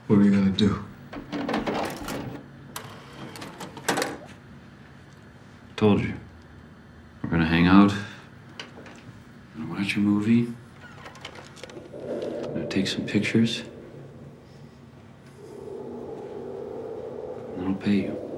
What are you gonna do? Told you. We're gonna hang out. We're gonna watch a movie. We're gonna take some pictures. And then I'll pay you.